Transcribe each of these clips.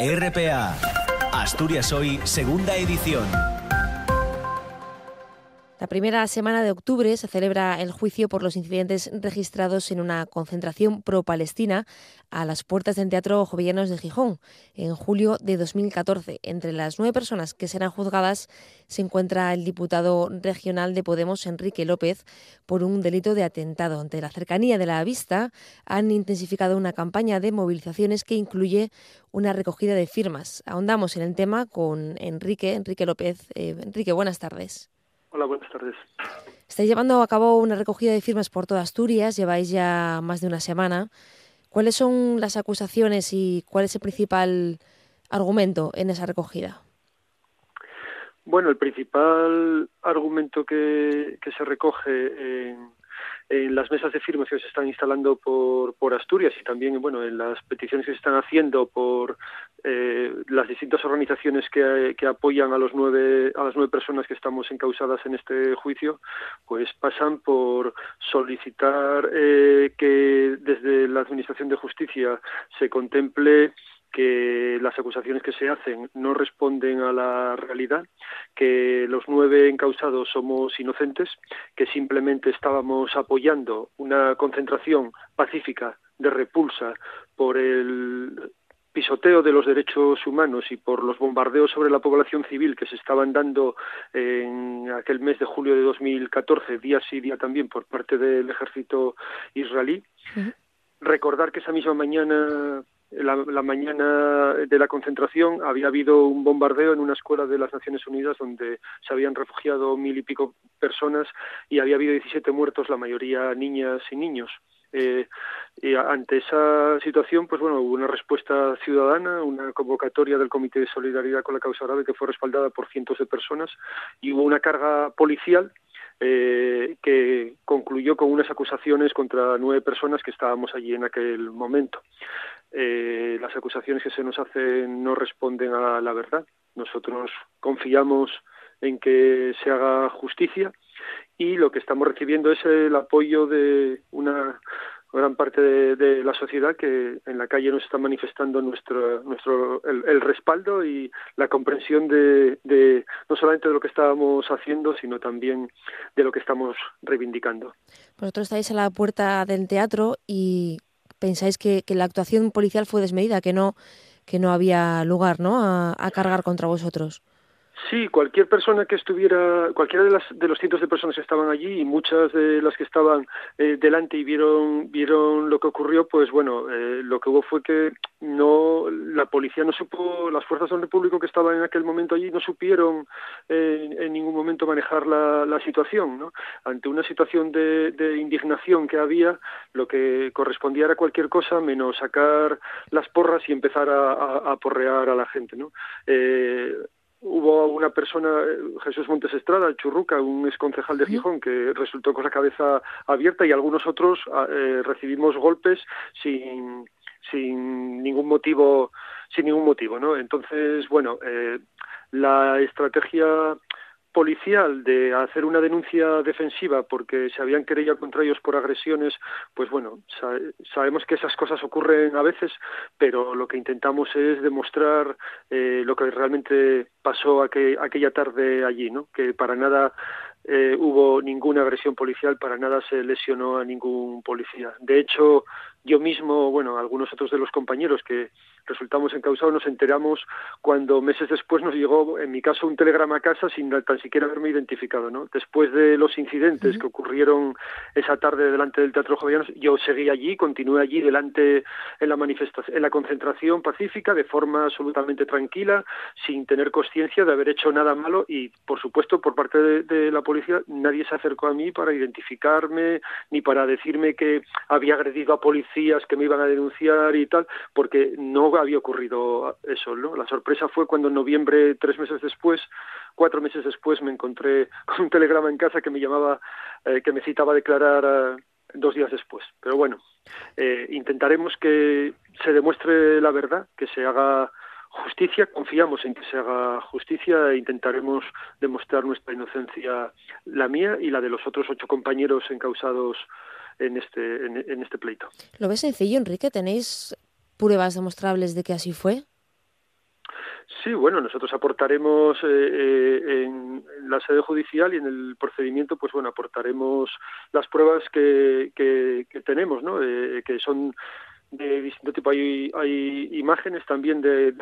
RPA, Asturias Hoy, segunda edición. La primera semana de octubre se celebra el juicio por los incidentes registrados en una concentración pro-palestina a las puertas del Teatro Jovellanos de Gijón en julio de 2014. Entre las 9 personas que serán juzgadas se encuentra el diputado regional de Podemos, Enrique López, por un delito de atentado. Ante la cercanía de la vista, han intensificado una campaña de movilizaciones que incluye una recogida de firmas. Ahondamos en el tema con Enrique López. Enrique, buenas tardes. Hola, buenas tardes. Estáis llevando a cabo una recogida de firmas por toda Asturias, lleváis ya más de una semana. ¿Cuáles son las acusaciones y cuál es el principal argumento en esa recogida? Bueno, el principal argumento que se recoge en las mesas de firmas que se están instalando por Asturias y también en las peticiones que se están haciendo por las distintas organizaciones que apoyan a las nueve personas que estamos encausadas en este juicio, pues pasan por solicitar que desde la Administración de Justicia se contemple que las acusaciones que se hacen no responden a la realidad, que los 9 encausados somos inocentes, que simplemente estábamos apoyando una concentración pacífica de repulsa por el pisoteo de los derechos humanos y por los bombardeos sobre la población civil que se estaban dando en aquel mes de julio de 2014, día sí, día también, por parte del ejército israelí. Uh-huh. Recordar que esa misma mañana, la mañana de la concentración, había habido un bombardeo en una escuela de las Naciones Unidas donde se habían refugiado 1000 y pico personas y había habido 17 muertos, la mayoría niñas y niños. Y ante esa situación, hubo una respuesta ciudadana, una convocatoria del Comité de Solidaridad con la Causa Árabe que fue respaldada por cientos de personas y hubo una carga policial que concluyó con unas acusaciones contra 9 personas que estábamos allí en aquel momento. Las acusaciones que se nos hacen no responden a la verdad. Nosotros confiamos en que se haga justicia y lo que estamos recibiendo es el apoyo de una gran parte de la sociedad que en la calle nos está manifestando el respaldo y la comprensión de no solamente de lo que estábamos haciendo, sino también de lo que estamos reivindicando. Vosotros estáis a la puerta del teatro y pensáis que la actuación policial fue desmedida, que no había lugar, ¿no?, a cargar contra vosotros. Sí, cualquier persona que estuviera, cualquiera de los cientos de personas que estaban allí y muchas de las que estaban delante y vieron lo que ocurrió, lo que hubo fue que la policía no supo, las fuerzas del orden público que estaban en aquel momento allí no supieron en ningún momento manejar la situación, ¿no? Ante una situación de indignación que había, lo que correspondía era cualquier cosa menos sacar las porras y empezar a porrear a la gente, ¿no? Hubo una persona, Jesús Montes Estrada, Churruca, un exconcejal de Gijón, que resultó con la cabeza abierta y algunos otros recibimos golpes sin ningún motivo, ¿no? Entonces, la estrategia policial de hacer una denuncia defensiva porque se habían querellado contra ellos por agresiones, sabemos que esas cosas ocurren a veces, pero lo que intentamos es demostrar lo que realmente pasó aquella tarde allí, ¿no? Que para nada hubo ninguna agresión policial, para nada se lesionó a ningún policía. De hecho, yo mismo, algunos otros de los compañeros que resultamos encausados nos enteramos cuando meses después nos llegó, en mi caso, un telegrama a casa sin tan siquiera haberme identificado, ¿no? Después de los incidentes que ocurrieron esa tarde delante del Teatro Jovellanos, yo seguí allí, continué allí delante en la concentración pacífica, de forma absolutamente tranquila, sin tener conciencia de haber hecho nada malo y, por supuesto, por parte de la policía, nadie se acercó a mí para identificarme ni para decirme que había agredido a policías que me iban a denunciar y tal, porque no había ocurrido eso, ¿no? La sorpresa fue cuando en noviembre, 4 meses después, me encontré con un telegrama en casa que me llamaba, que me citaba a declarar 2 días después. Pero intentaremos que se demuestre la verdad, que se haga justicia, confiamos en que se haga justicia e intentaremos demostrar nuestra inocencia, la mía y la de los otros 8 compañeros encausados en este pleito. ¿Lo ves sencillo, Enrique? ¿Tenéis pruebas demostrables de que así fue? Sí, bueno, nosotros aportaremos en la sede judicial y en el procedimiento, pues bueno, aportaremos las pruebas que tenemos, ¿no? Que son de distinto tipo. Hay imágenes también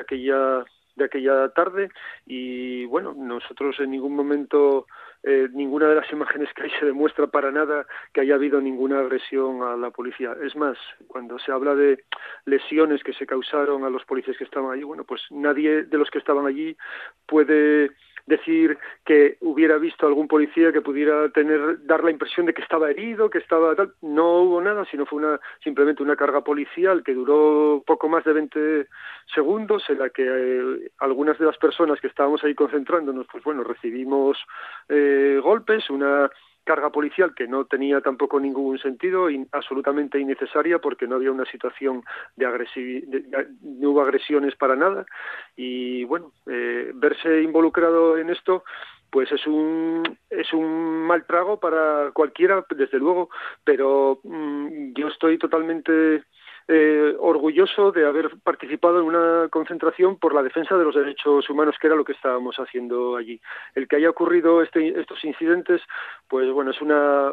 de aquella tarde y bueno, nosotros en ningún momento, ninguna de las imágenes que hay se demuestra para nada que haya habido ninguna agresión a la policía. Es más, cuando se habla de lesiones que se causaron a los policías que estaban allí, bueno, pues nadie de los que estaban allí puede decir que hubiera visto a algún policía que pudiera dar la impresión de que estaba herido, que estaba tal. No hubo nada, sino fue simplemente una carga policial que duró poco más de 20 segundos, en la que algunas de las personas que estábamos ahí concentrándonos, pues bueno, recibimos golpes, una carga policial que no tenía tampoco ningún sentido, absolutamente innecesaria, porque no había una situación de agresividad, no hubo agresiones para nada, y bueno, verse involucrado en esto pues es un mal trago para cualquiera, desde luego, pero yo estoy totalmente orgulloso de haber participado en una concentración por la defensa de los derechos humanos, que era lo que estábamos haciendo allí. El que haya ocurrido estos incidentes, pues bueno, es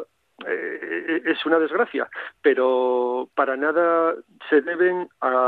una desgracia, pero para nada se deben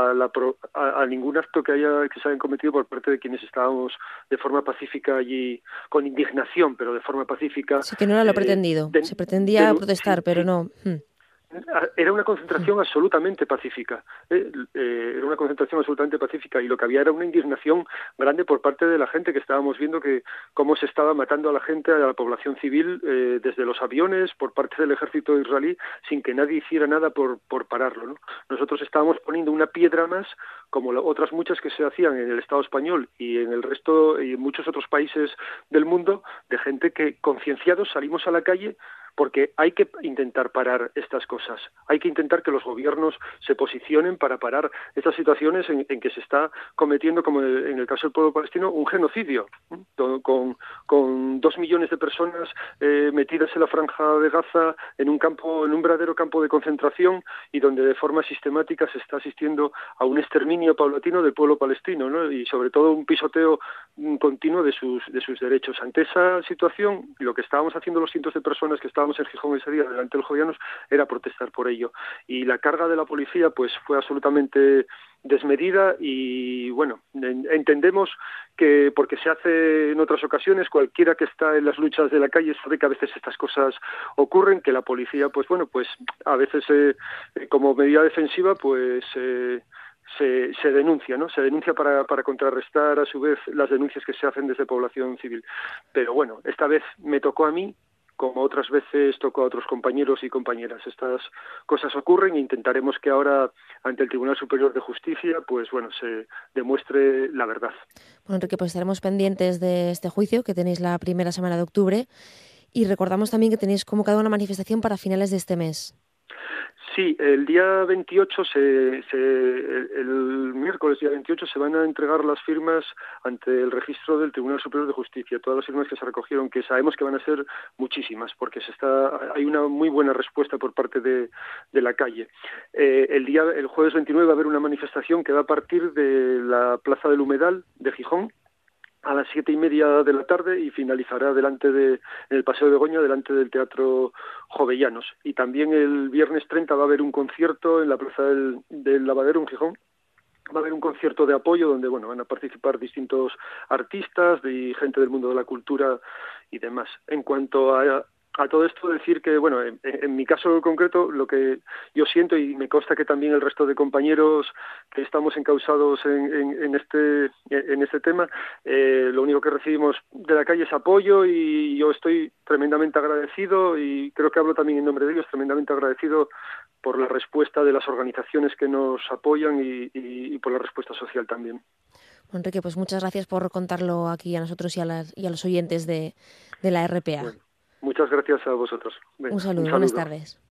a ningún acto que se hayan cometido por parte de quienes estábamos de forma pacífica allí, con indignación, pero de forma pacífica. Sí, que no era lo pretendido. Se pretendía protestar, sí, pero sí. no. Era una concentración absolutamente pacífica, era una concentración absolutamente pacífica, y lo que había era una indignación grande por parte de la gente, que estábamos viendo que cómo se estaba matando a la gente, a la población civil, desde los aviones, por parte del ejército israelí, sin que nadie hiciera nada por pararlo, ¿no? Nosotros estábamos poniendo una piedra más, como otras muchas que se hacían en el Estado español y en el resto y en muchos otros países del mundo, de gente que, concienciados, salimos a la calle, porque hay que intentar parar estas cosas, hay que intentar que los gobiernos se posicionen para parar estas situaciones en que se está cometiendo, como en el caso del pueblo palestino, un genocidio, con 2 millones de personas metidas en la franja de Gaza, en un verdadero campo de concentración, y donde de forma sistemática se está asistiendo a un exterminio paulatino del pueblo palestino, ¿no? Y sobre todo un pisoteo continuo de sus derechos. Ante esa situación, lo que estábamos haciendo los cientos de personas que estábamos en Gijón ese día delante de los jovianos era protestar por ello, y la carga de la policía pues fue absolutamente desmedida, y bueno, entendemos que, porque se hace en otras ocasiones, cualquiera que está en las luchas de la calle sabe que a veces estas cosas ocurren, que la policía pues bueno, pues a veces como medida defensiva pues se denuncia, ¿no? Se denuncia para contrarrestar a su vez las denuncias que se hacen desde población civil. Pero bueno, esta vez me tocó a mí, como otras veces tocó a otros compañeros y compañeras. Estas cosas ocurren, e intentaremos que ahora, ante el Tribunal Superior de Justicia, pues bueno, se demuestre la verdad. Bueno, Enrique, pues estaremos pendientes de este juicio, que tenéis la primera semana de octubre, y recordamos también que tenéis convocada una manifestación para finales de este mes. Sí, el día 28, el miércoles día 28, se van a entregar las firmas ante el registro del Tribunal Superior de Justicia, todas las firmas que se recogieron, que sabemos que van a ser muchísimas, porque hay una muy buena respuesta por parte de la calle. El jueves 29 va a haber una manifestación que va a partir de la Plaza del Humedal de Gijón a las 7:30 de la tarde, y finalizará en el Paseo de Begoña, delante del Teatro Jovellanos. Y también el viernes 30 va a haber un concierto en la Plaza del Lavadero en Gijón. Va a haber un concierto de apoyo donde bueno, van a participar distintos artistas y gente del mundo de la cultura y demás. En cuanto a todo esto, decir que, bueno, en mi caso concreto, lo que yo siento, y me consta que también el resto de compañeros que estamos encausados en este tema, lo único que recibimos de la calle es apoyo, y yo estoy tremendamente agradecido, y creo que hablo también en nombre de ellos, tremendamente agradecido por la respuesta de las organizaciones que nos apoyan y por la respuesta social también. Enrique, pues muchas gracias por contarlo aquí a nosotros y a los oyentes de la RPA. Bueno, muchas gracias a vosotros. Venga, Un saludo, un buenas saludo. tardes.